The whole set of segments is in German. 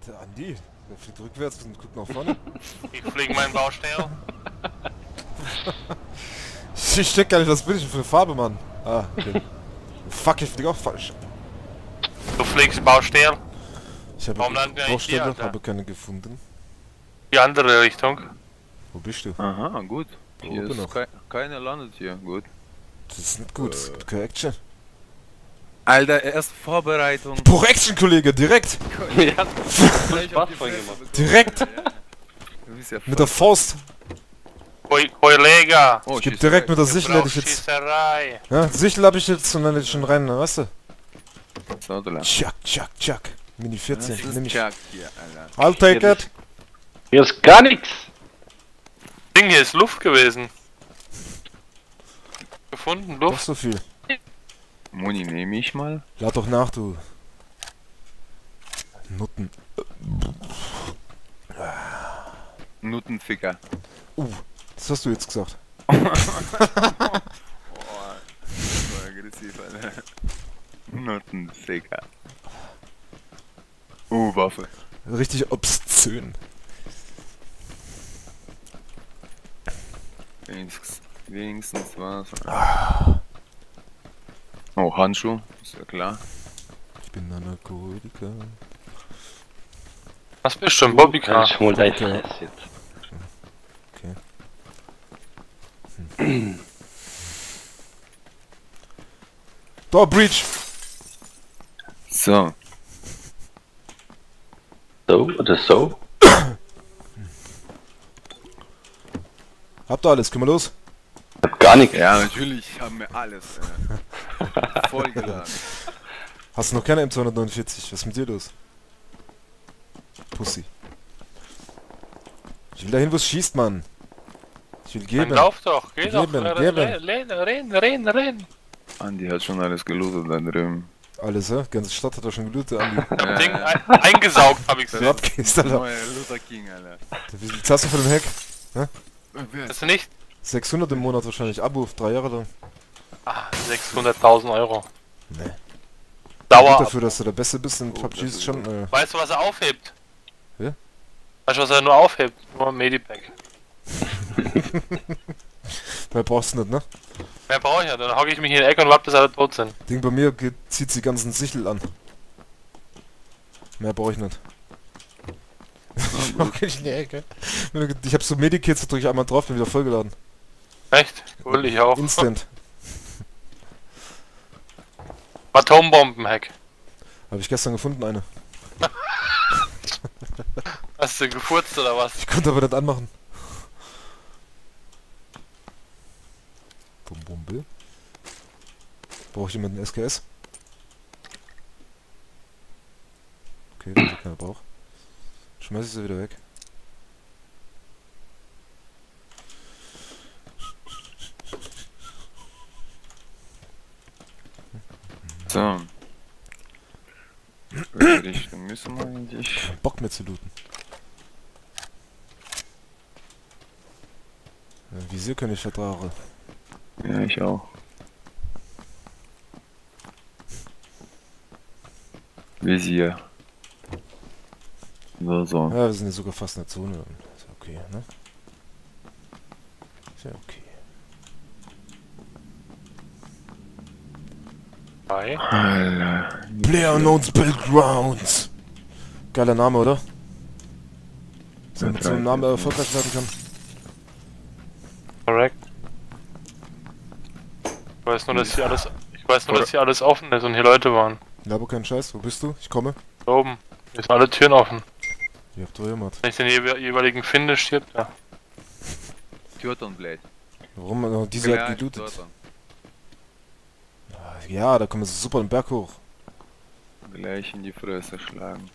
Der Andi, der fliegt rückwärts und guckt nach vorne. Ich fliege meinen Baustell. Ich steck gar nicht, was bin ich denn für eine Farbe, Mann? Ah, okay. Fuck, ich flieg auch falsch. Du fliegst Baustell. Ich habe Warum landen wir eigentlich hier, Baustelle, Alter? habe keine gefunden. Die andere Richtung. Wo bist du? Aha, gut. Da Hier oben ist noch. keiner landet hier, gut. Das ist nicht gut, das ist keine Action. Alter, erst Vorbereitung. Pro Action, Kollege, direkt! Ja, Gleich Spaß auf die voll Fresse gemacht. bekommen. Direkt! Ja. Du bist ja Mit der Faust! Kollege. Oh, Ich geb schieß direkt mit der weg. Sichel hätte ich jetzt. Schießerei. Ja, Sichel hab ich jetzt und dann hätte ich schon rein, weißt du? So, du lang. Tschak, tschak, tschak. Mini 14, Das nimm ist ich. Chuck hier, Alter. I'll take it! hier ist gar nichts. Ding hier ist Luft gewesen. Gefunden, Doch Luft. so viel. Moni nehme ich mal. Lad doch nach, du. Nutten. Nuttenficker. Das hast du jetzt gesagt. Boah, so aggressiv, Alter. Nuttenficker. Waffe. Richtig obszön. Wenigstens was. Oh, Handschuh, ist ja klar. Ich bin ein Alkoholiker. Was bist du, ein Bobbycar? Ich hol dein Okay. Fress jetzt. Da, Breach! So, So oder so? Habt ihr alles? Können wir los? Ich hab gar nichts. ja, natürlich haben wir alles vollgeladen. Hast du noch keine M249? Was ist mit dir los? Pussy. Ich will dahin, wo es schießt, Mann. Ich will Dann geben. lauf doch, geh doch. Geben, Renn. Andi hat schon alles gelootet da drüben. Alles, ja? Ganze Stadt hat er schon gelootet, Andi. Ding eingesaugt hab ich Du gesehen. abgehst, Alter. Neuer Luther King, Alter. Wie viel zahlst du für den Hack? Hast du nicht? 600 im Monat wahrscheinlich. Abo, 3 Jahre lang. Ah, 600.000 Euro. Nee. Gut Dauer. dafür, dass du der Beste bist in Oh, PUBG das ist ist schon... Weißt du, was er aufhebt? Ja? Weißt du, was er nur aufhebt? Nur ein Medipack. Mehr brauchst du nicht, ne? Mehr brauche ich ja. Dann hocke ich mich in die Ecke und warte, bis alle tot sind. Ding bei mir zieht die ganzen Sichel an. Mehr brauche ich nicht. Ich hocke nicht in die Ecke. Ich hab so Medikits, da drück ich einmal drauf, bin wieder vollgeladen. Echt? Cool, ich auch. Instant. Atombomben-Hack. Habe ich gestern gefunden, eine. Hast du gefurzt oder was? Ich konnte aber nicht anmachen. Bum bum bill. Brauche ich jemanden SKS? Okay, wenn ich keiner braucht. Schmeiß ich sie wieder weg. So. Welche Richtung müssen wir eigentlich? Kein Bock mehr zu looten. Visier kann ich vertragen. Ja, ich auch. Visier. So. Ja, wir sind ja sogar fast in der Zone. Ist ja okay, ne? Ist ja okay. Hi. Alter. Player Unknowns Battlegrounds. Geiler Name, oder? Dass man mit so einem Namen erfolgreich werden kann. Correct. Ich weiß nur, dass hier alles offen ist und hier Leute waren. Labo keinen Scheiß, wo bist du? Ich komme. Da oben. Hier sind alle Türen offen. Ihr habt jemand. Wenn ich den jeweiligen finde, stirbt er. Türtonblade. Warum? Diese hat gelootet. Ja, da kommen sie super den Berg hoch. Gleich in die Fresse schlagen.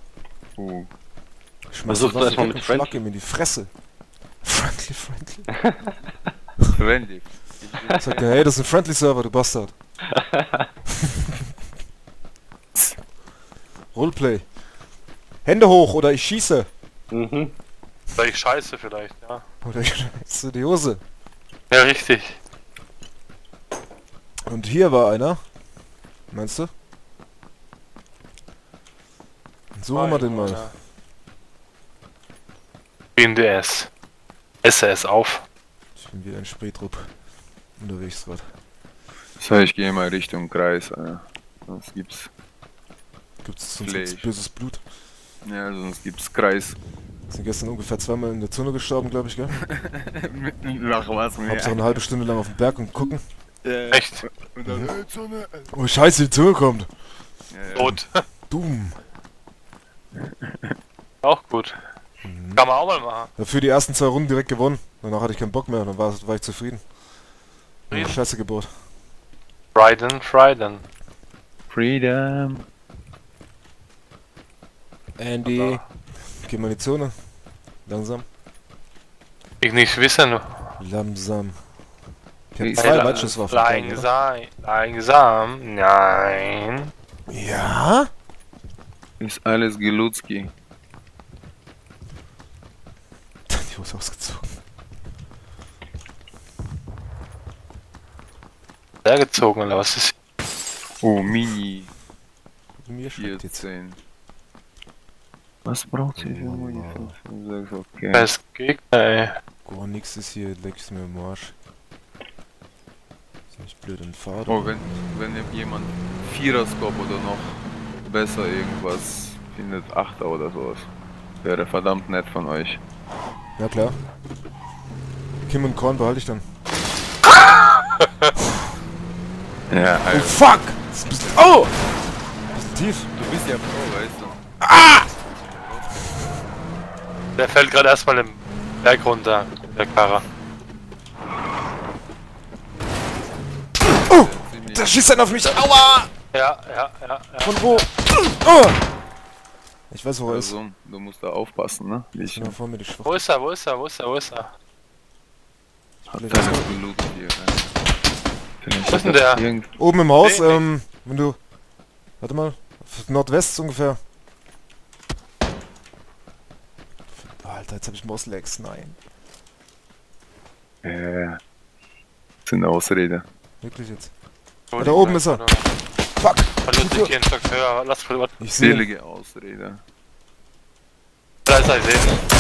Ich schmeiß Versuch die das Waffe mal weg mit und schlag ihm in die Fresse. Friendly. Friendly. Sagt er, hey, das ist ein Friendly Server, du Bastard. Roleplay. Hände hoch oder ich schieße. Mhm. Oder ich scheiße vielleicht, ja. Oder ich scheiße die Hose. Ja, richtig. Und hier war einer. Meinst du? Suchen wir den mal. BNDS. SS auf. Ich bin wieder in Spätrupp unterwegs gerade. So, ich gehe mal Richtung Kreis, Alter. Sonst gibt's Gibt's böses Blut. Ja, sonst gibt's Kreis. Sind gestern ungefähr zweimal in der Zone gestorben, glaube ich, gell? Nach was mehr. Hauptsache eine halbe Stunde lang auf den Berg und gucken. Echt? Und dann, Zone. Oh scheiße, die Zone kommt. Ja. Tot. Dumm. Auch gut. Kann man auch mal machen. Dafür die ersten 2 Runden direkt gewonnen. Danach hatte ich keinen Bock mehr, dann war ich zufrieden. Scheiße Geburt. Frieden. Freedom. Andy. Geh mal in die Zone. Langsam. Ich nicht wissen. Langsam. Ich hab Hey, 2 Weitschusswaffen. Langsam. Nein. Ja? Ist alles Gelutski. Die Hose ausgezogen. Sehr gezogen, oder was ist? Oh, Mini. Mir schmeckt jetzt. 14. Was braucht sie für Munition? Okay. Das Gegner, ey. Gar nix ist hier, leck's mir im Arsch. Ist nicht blöd in Fahrt. Oh, wenn jemand Vierer-Scope oder noch besser irgendwas findet, 8er oder sowas. Wäre verdammt nett von euch. Ja klar. Kim und Korn behalte ich dann. Ja, Oh Alter. fuck! Das ist ein bisschen, oh! Bisschen tief. Du bist ja Pro, weißt du. Der fällt gerade erstmal im Berg runter, der Karre. Oh! Der schießt dann auf mich! Aua! Ja. Von wo? Oh! Ich weiß, wo er ist. Also, du musst da aufpassen, ne? Ich bin Ich da vor mir die Wo Schwach. ist er? hab alles gelootet hier, ne? Wo ist denn der? Oben im Haus, Nee, wenn du... Warte mal. Nordwest ungefähr. Alter, jetzt hab ich Mosslegs. Nein. Das ist eine Ausrede. Wirklich jetzt. Da oben ist er. Fuck! Hallo, die Instrukteur. Lass mal. Ich sehe. Selige Ausrede. Da ist er, ich sehe ihn.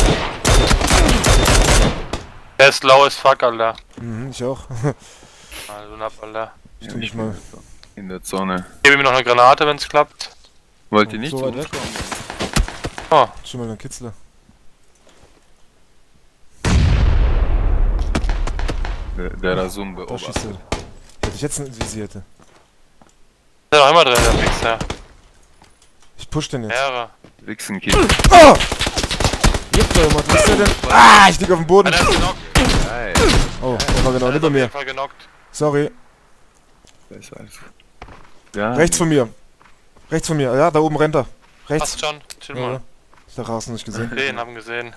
Der ist low as fuck, Alter. Mhm, ich auch. Also, Alter. Ich tu mich mal. In der Zone. Gebe ihm noch eine Granate, wenn es klappt. Wollt ihr nicht So zu weit uns weg? kommen? Oh, Schon mal einen Kitzler. Der Rasum Da schießt beobachtet. er. Hätte ich jetzt ein Visier hätte. ist er noch immer drin, der Fixer. Ich push den jetzt. Ehre. Wichsenkind. Oh! Juckt doch immer. Was ist der denn? Ah, ich lieg auf dem Boden. Einer ist genockt. Geil. Oh, der war genau Einer ist hinter auf mir. jeden Fall genockt. Sorry. Das ist alles. Ja. Rechts von mir. Rechts von mir. Ja, da oben rennt er. Rechts. Passt schon. Chill Ja, ja. mal. Ich hab Rasen nicht gesehen. Den haben gesehen.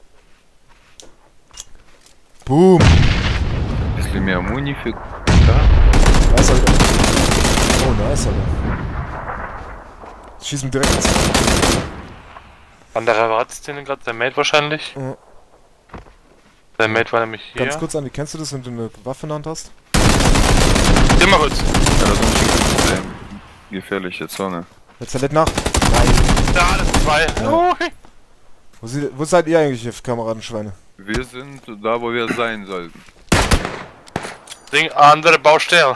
Boom. Bisschen mehr Muni für. Nice, Alter. Oh, nice, Alter. Schieß ihm direkt ins... Anderer Ratszene gerade, der Mate wahrscheinlich. Ja. Der Mate war nämlich hier. Ganz kurz, Andi, kennst du das, wenn du eine Waffe in der Hand hast? Geh mal kurz. Rasum ist eine gefährliche Zone. Jetzt verletzt nach. Nein. Da, das sind zwei. Ja. Wo seid ihr eigentlich, ihr Kameradenschweine? Wir sind da, wo wir sein sollten. Ding, andere Baustelle.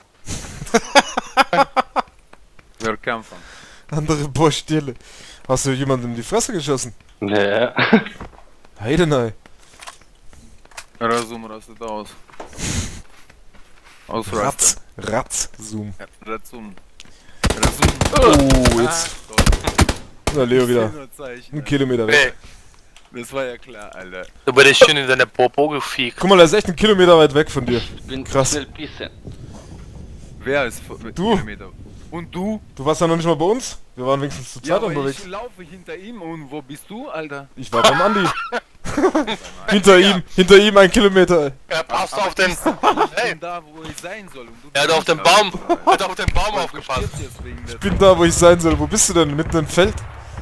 Wir kämpfen. Andere Baustelle. Hast du jemanden in die Fresse geschossen? Ja. Heidenei. Rasum rastet aus. Ausrastet. Ratz. Zoom. Rasum. Oh, jetzt. Na, Leo wieder. Ein Kilometer weg. Hey, Das war ja klar, Alter. du bist schön in deine Popo gefiegt. Guck mal, er ist echt 1 Kilometer weit weg von dir. Ich bin Krass. schnell pissen. Wer ist mit Du. Kilometer? Und du? Du warst ja noch nicht mal bei uns. Wir waren wenigstens zu zweit unterwegs. ich laufe hinter ihm und wo bist du, Alter? Ich war beim Andi. hinter ihm 1 Kilometer. Er passt auf den. Ich Hey, bin da, wo ich sein soll. Und du er hat bist auf den nicht, Baum. Alter. Er hat auf den Baum Du aufgepasst. stirbst jetzt wegen der Ich bin da, wo ich sein soll. Wo bist du denn? Mitten im Feld?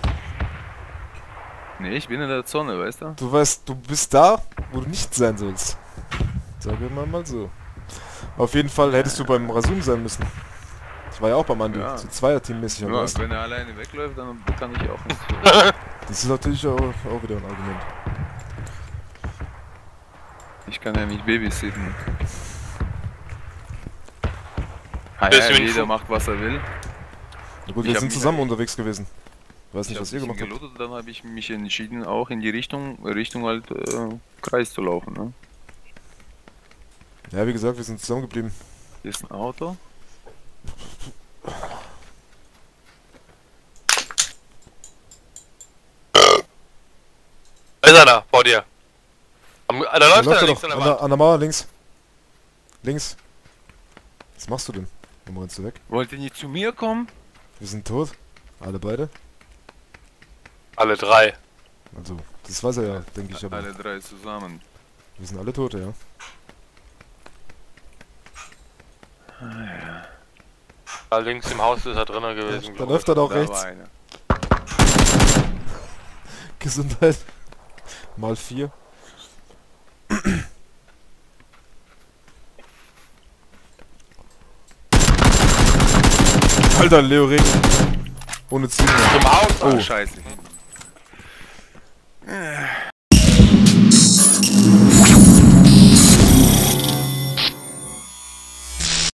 Nee, ich bin in der Zone, weißt du? Du weißt, du bist da, wo du nicht sein sollst. Sagen wir mal so. Auf jeden Fall hättest du beim Rasum sein müssen. Ich war ja auch beim Andi. Ja. So Zweierteam-mäßig. Ja, weißt du? wenn er alleine wegläuft, dann kann ich auch nichts. Das ist natürlich auch wieder ein Argument. Ich kann ja nicht babysitten. Deswegen Jeder macht, was er will. Na gut, Ich wir hab sind mich zusammen eigentlich- unterwegs gewesen. Ich weiß nicht, was ihr gemacht habt. gelootet, dann habe ich mich entschieden, auch in die Richtung halt Kreis zu laufen. Ne? Ja, wie gesagt, wir sind zusammengeblieben. Hier ist ein Auto. Da ist einer, vor dir. Da läuft Da einer läuft er links doch. an der An Wand. der Mauer links. Links. Was machst du denn? Warum rennst du weg? Wollt ihr nicht zu mir kommen? Wir sind tot. Alle beide. Alle drei. Also, das weiß er ja, denke ich, aber Alle drei zusammen. wir sind alle Tote, ja. Da links im Haus ist er drinnen gewesen. Da glaub läuft er doch Da rechts. war einer. Gesundheit. Mal 4. Alter, Leo Regen. Ohne Ziegen. ich. Im Haus. Oh, Oh. scheiße.